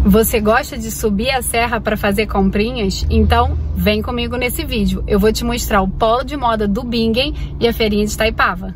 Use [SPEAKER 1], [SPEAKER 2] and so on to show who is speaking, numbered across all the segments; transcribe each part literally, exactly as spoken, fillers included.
[SPEAKER 1] Você gosta de subir a serra para fazer comprinhas? Então vem comigo nesse vídeo. Eu vou te mostrar o polo de moda do Bingen e a feirinha de Itaipava.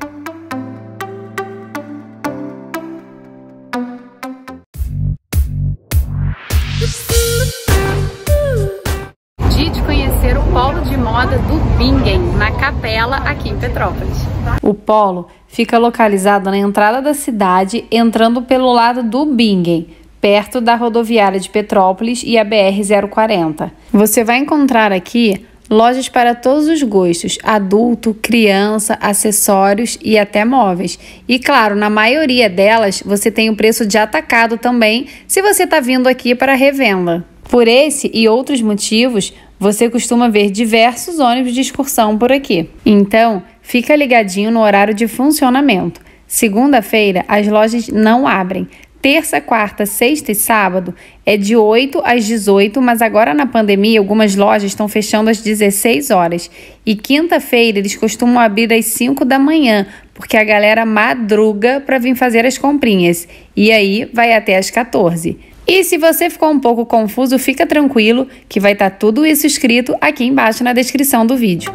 [SPEAKER 1] Dia de conhecer o polo de moda do Bingen, na Capela, aqui em Petrópolis. O polo fica localizado na entrada da cidade, entrando pelo lado do Bingen, perto da rodoviária de Petrópolis e a B R zero quarenta. Você vai encontrar aqui lojas para todos os gostos, adulto, criança, acessórios e até móveis. E claro, na maioria delas você tem o preço de atacado também, se você está vindo aqui para revenda. Por esse e outros motivos, você costuma ver diversos ônibus de excursão por aqui. Então, fica ligadinho no horário de funcionamento. Segunda-feira, as lojas não abrem. Terça, quarta, sexta e sábado é de oito às dezoito, mas agora na pandemia algumas lojas estão fechando às dezesseis horas. E quinta-feira eles costumam abrir às cinco da manhã, porque a galera madruga para vir fazer as comprinhas. E aí vai até às quatorze. E se você ficou um pouco confuso, fica tranquilo que vai estar tudo isso escrito aqui embaixo na descrição do vídeo.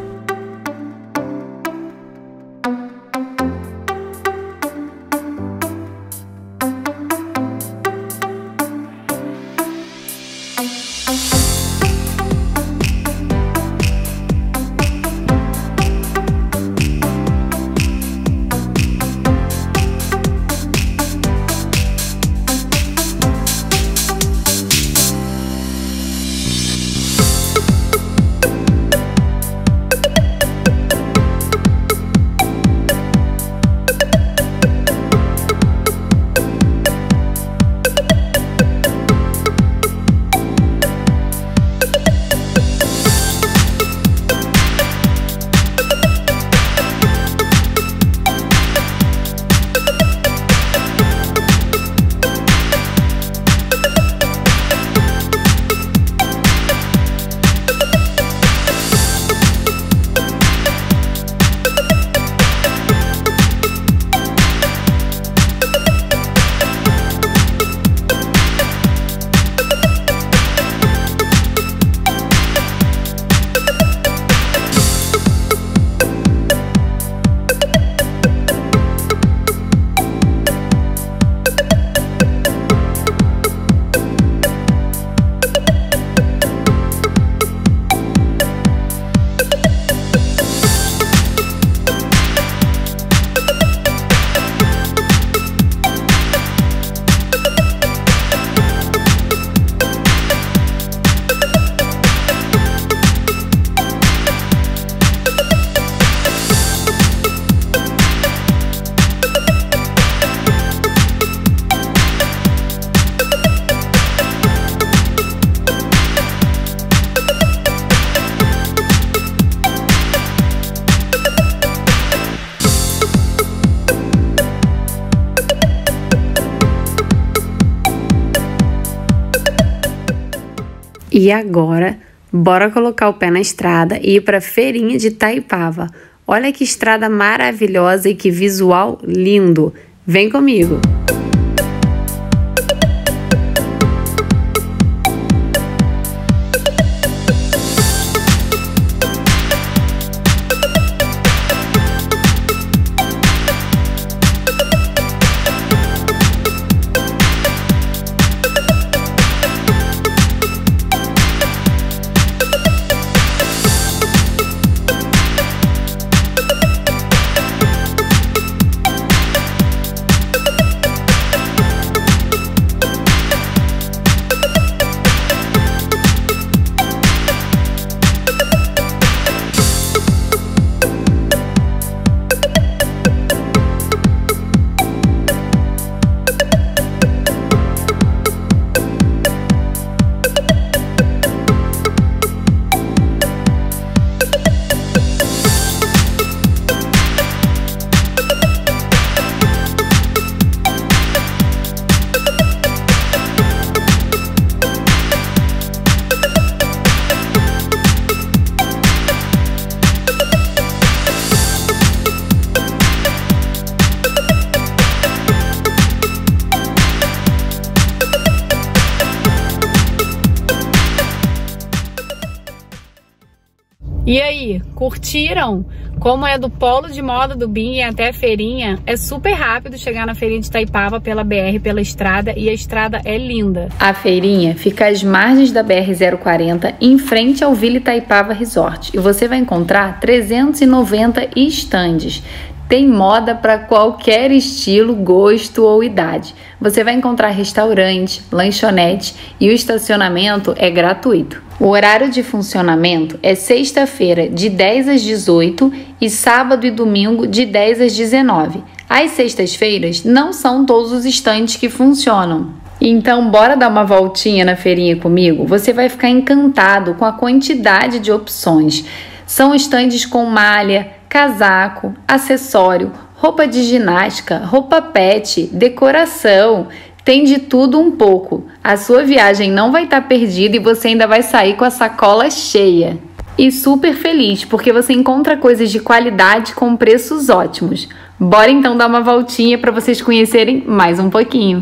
[SPEAKER 1] E agora, bora colocar o pé na estrada e ir para a feirinha de Itaipava. Olha que estrada maravilhosa e que visual lindo. Vem comigo! E aí, curtiram? Como é do polo de moda do Bingen até a feirinha, é super rápido chegar na feirinha de Itaipava pela B R, pela estrada, e a estrada é linda. A feirinha fica às margens da B R zero quarenta, em frente ao Vila Itaipava Resort, e você vai encontrar trezentos e noventa estandes. Tem moda para qualquer estilo, gosto ou idade. Você vai encontrar restaurante, lanchonete e o estacionamento é gratuito. O horário de funcionamento é sexta-feira de dez às dezoito e sábado e domingo de dez às dezenove. Às sextas-feiras não são todos os estandes que funcionam. Então, bora dar uma voltinha na feirinha comigo? Você vai ficar encantado com a quantidade de opções. São estandes com malha, casaco, acessório, roupa de ginástica, roupa pet, decoração, tem de tudo um pouco. A sua viagem não vai estar perdida e você ainda vai sair com a sacola cheia. E super feliz, porque você encontra coisas de qualidade com preços ótimos. Bora então dar uma voltinha para vocês conhecerem mais um pouquinho.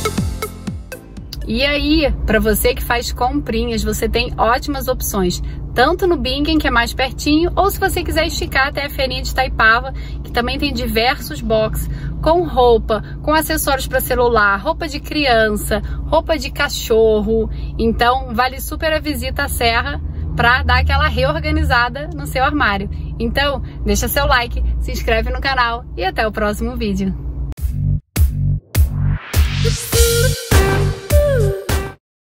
[SPEAKER 2] E aí, para você que faz comprinhas, você tem ótimas opções,
[SPEAKER 1] tanto no Bingen, que é mais pertinho, ou se você quiser esticar até a feirinha de Itaipava, que também tem diversos boxes com roupa, com acessórios para celular, roupa de criança, roupa de cachorro. Então vale super a visita à Serra para dar aquela reorganizada no seu armário. Então deixa seu like, se inscreve no canal e até o próximo vídeo.